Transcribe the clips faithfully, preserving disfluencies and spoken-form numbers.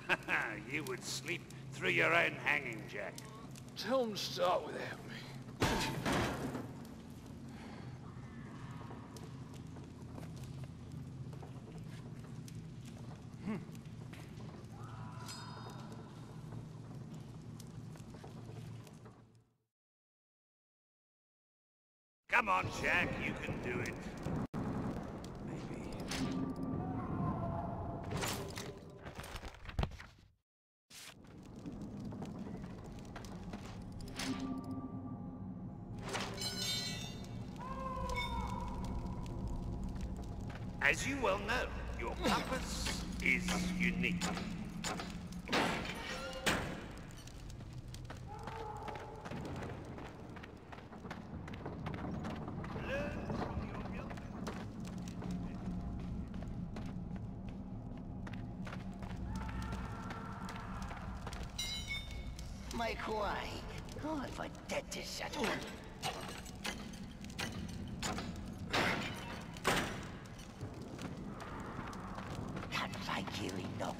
You would sleep through your own hanging, Jack. Tell them to start without me. Come on, Jack, you can do it. Maybe. As you well know, your compass is unique. Make way. God, for dead to shut up. Can't take you enough.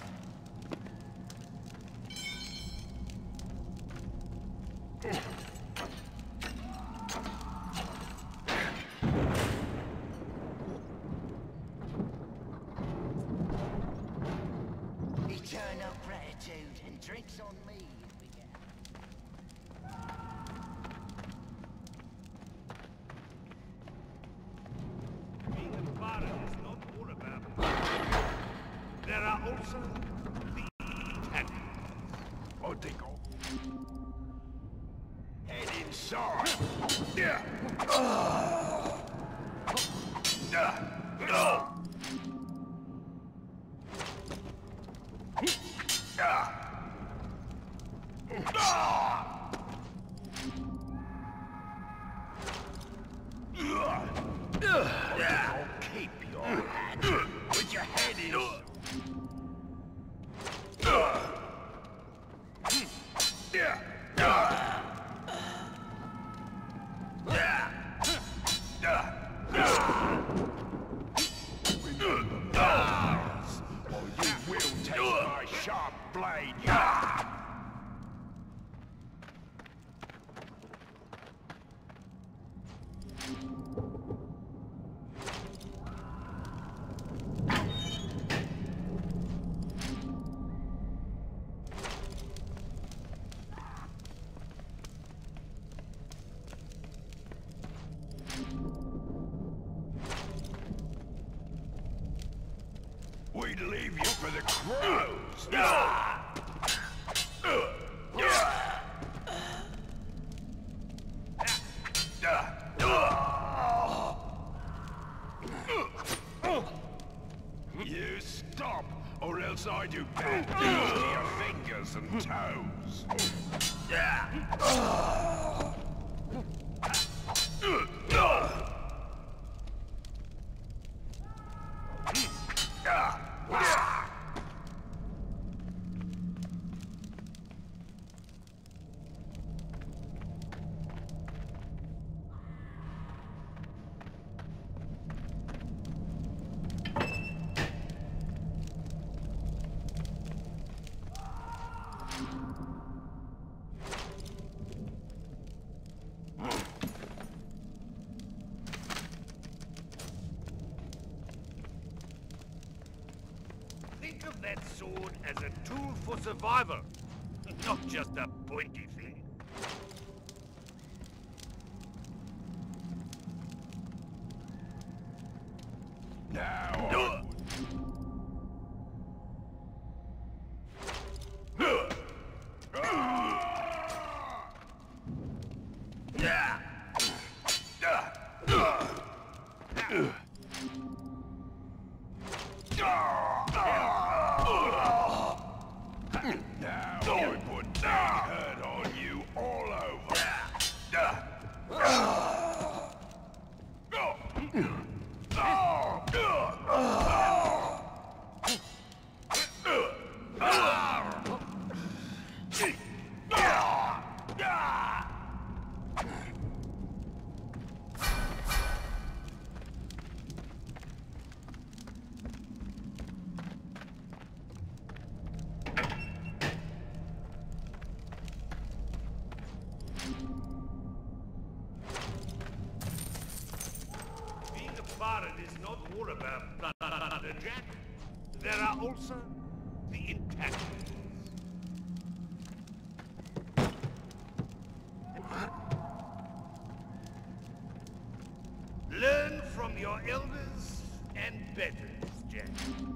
Eternal gratitude and drinks on me. There are also the Italians. I think I'll... Head inside. Yeah. Uh. Uh. No. Uh. I'll keep your hand with your head in. Or you will take my sharp blade. We'd leave you for the crows. You stop, or else I do bad things to your fingers and toes. Think of that sword as a tool for survival, not just a pointy thing. Now Do I it. Now I put that hurt on you all over. Baron is not all about plunder, Jack. There are also the intangibles. Learn from your elders and betters, Jack.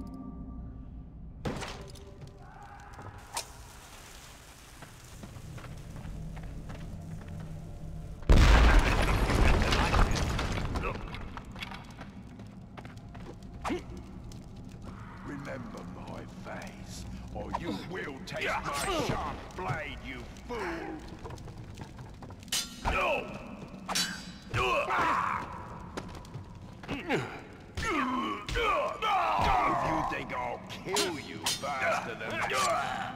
Remember my face, or you will taste my sharp blade, you fool! No! If you think I'll kill you faster than that...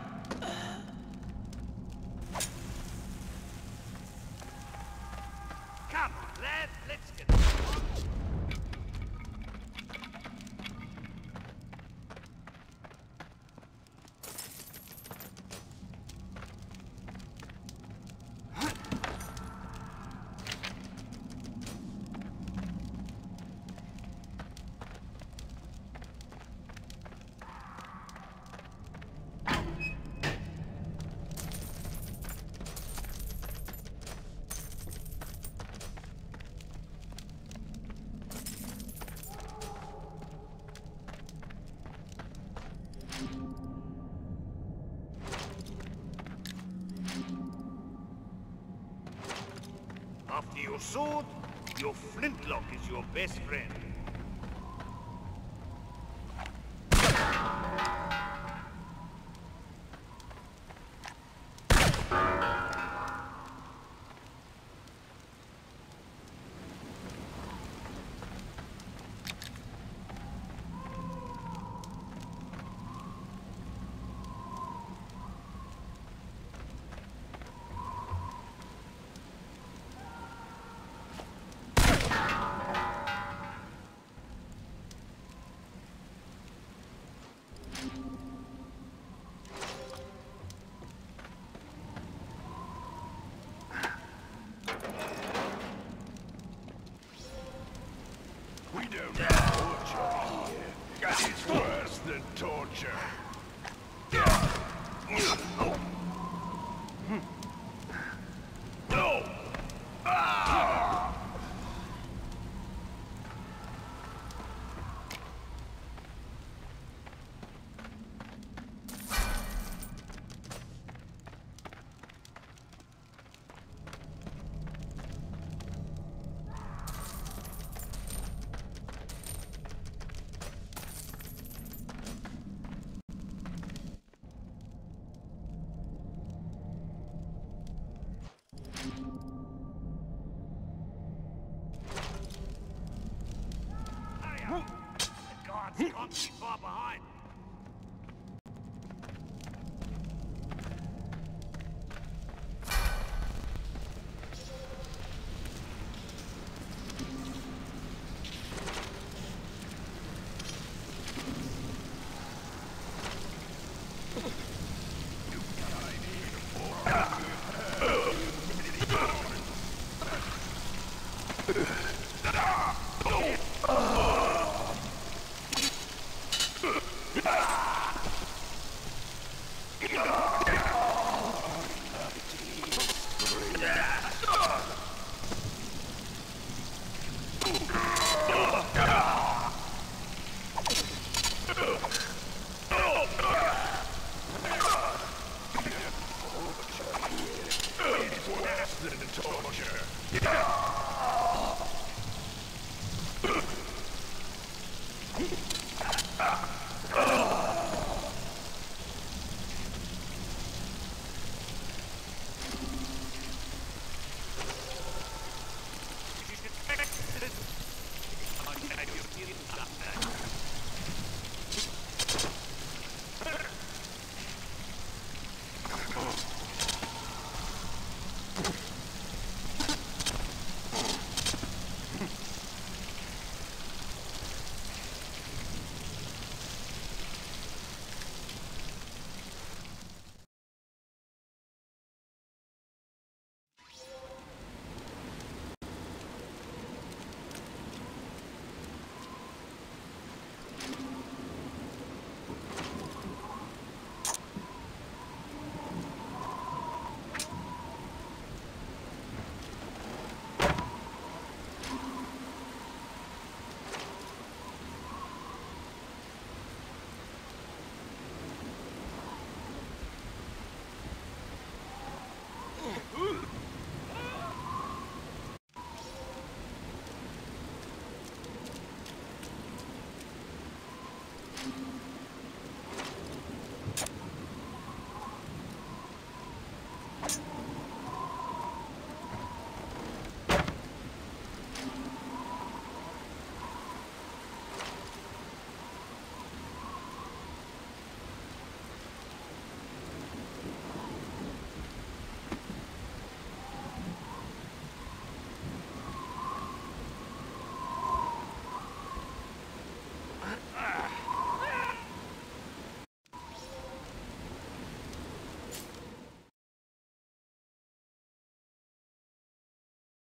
Come on, lad, let's get this on. After your sword, your flintlock is your best friend. We don't have torture here. It's worse than torture. No! Ah! Hurry up! The guards can't be far behind. Oh!